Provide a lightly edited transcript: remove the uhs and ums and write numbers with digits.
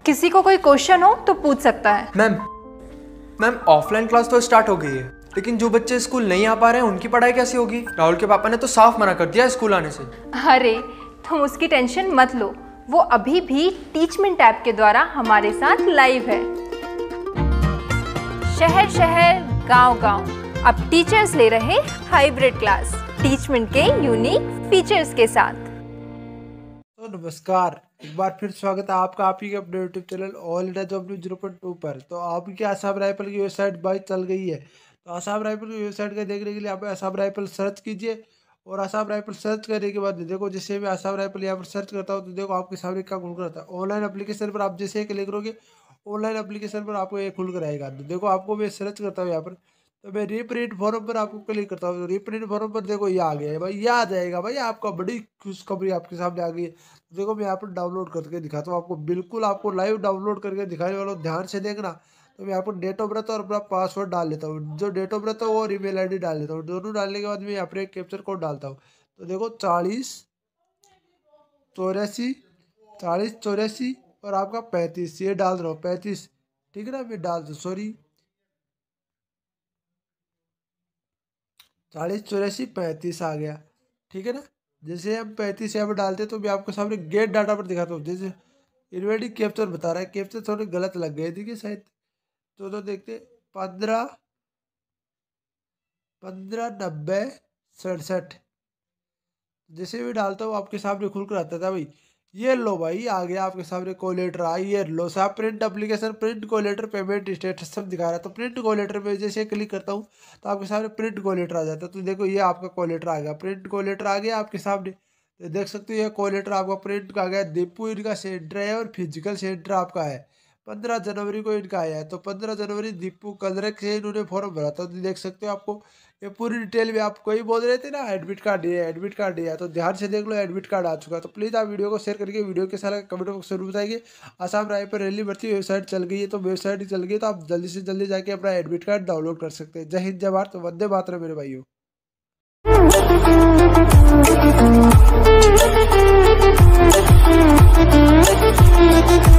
किसी को कोई क्वेश्चन हो तो पूछ सकता है। मैम ऑफलाइन क्लास तो स्टार्ट हो गई है, लेकिन जो बच्चे स्कूल नहीं आ पा रहे हैं उनकी पढ़ाई कैसे होगी? राहुल के पापा ने तो साफ मना कर दिया स्कूल आने से। अरे तुम उसकी टेंशन मत लो, वो अभी भी टीचमेंट ऐप के द्वारा हमारे साथ लाइव है। शहर शहर गांव गांव अब टीचर्स ले रहे हाइब्रिड क्लास टीचमेंट के यूनिक फीचर्स के साथ। तो नमस्कार, एक बार फिर स्वागत है आपका आप ही के अपने YouTube channel all India job news 0.2 पर। तो आपकी आसाम राइफल की वेबसाइट बाई चल गई है। तो आसाम राइफल की वेबसाइट को देखने के लिए आप आसाम राइफल सर्च कीजिए और आसाम राइफल सर्च करने के बाद देखो, जैसे मैं आसाम राइफल यहाँ पर सर्च करता हूँ तो देखो आपके सामने क्या खुल कर आता है। ऑनलाइन एप्लीकेशन पर आप जैसे क्लिक करोगे ऑनलाइन एप्लीकेशन पर आपको ये खुल कर आएगा। तो देखो आपको मैं सर्च करता हूँ यहाँ पर, तो मैं रीप्रिंट फॉर्म पर आपको क्लिक करता हूँ। तो रीप्रिंट फॉर्म पर देखो ये आ गया है भाई, ये आ जाएगा भाई, आपका बड़ी खुशखबरी आपके सामने आ गई है। तो देखो मैं यहाँ पर डाउनलोड करके दिखाता हूँ आपको, बिल्कुल आपको लाइव डाउनलोड करके दिखाने वाला हूँ, ध्यान से देखना। तो मैं यहाँ पर डेट ऑफ बर्थ और अपना पासवर्ड डाल लेता हूँ, जो डेट ऑफ बर्थ है और ईमेल आईडी डाल लेता हूँ। दोनों डालने के बाद मैं यहाँ पर एक कैप्चर कोड डालता हूँ। तो देखो 4084 और आपका 35 ये डाल रहा हूँ, 35 ठीक है ना। मैं डाल दूँ 4084 आ गया, ठीक है ना। जैसे हम 35 यहाँ पर डालते हैं तो मैं आपको सामने गेट डाटा पर दिखाता हूँ। जैसे इन्वेडिंग कैप्चर बता रहा है, कैप्चर थोड़े गलत लग गए देखिए शायद। तो देखते 159067 जैसे भी डालता हूँ आपके सामने खुल कर आता था भाई। ये लो भाई आ गया आपके सामने कॉल लेटर आ, ये लो साहब print application print call letter payment status सब दिखा रहा है। तो प्रिंट कॉल लेटर पे जैसे क्लिक करता हूँ तो आपके सामने प्रिंट कॉल लेटर आ जाता है। तो देखो ये आपका कॉल लेटर आ गया, प्रिंट कॉल लेटर आ गया आपके सामने। तो देख सकते हो ये कॉल लेटर आपका प्रिंट आ गया। दीपू इनका सेंटर है और फिजिकल सेंटर आपका है 15 जनवरी को इनका आया है। तो 15 जनवरी दीपू कलरक से इन्होंने फॉर्म भरा था। तो देख सकते हो आपको ये पूरी डिटेल में आपको ही बोल रहे थे ना, एडमिट कार्ड ये एडमिट कार्ड ये है। तो ध्यान से देख लो, एडमिट कार्ड आ चुका है। तो प्लीज़ आप वीडियो को शेयर करके वीडियो के साथ कमेंट बॉक्स जरूर बताइए। आसाम राइफल रैली भर्ती वेबसाइट चल गई है, तो वेबसाइट चल गई है तो आप जल्दी से जल्दी जाके अपना एडमिट कार्ड डाउनलोड कर सकते हैं। जय हिंद जय भारत, वंदे मातरम मेरे भाइयों।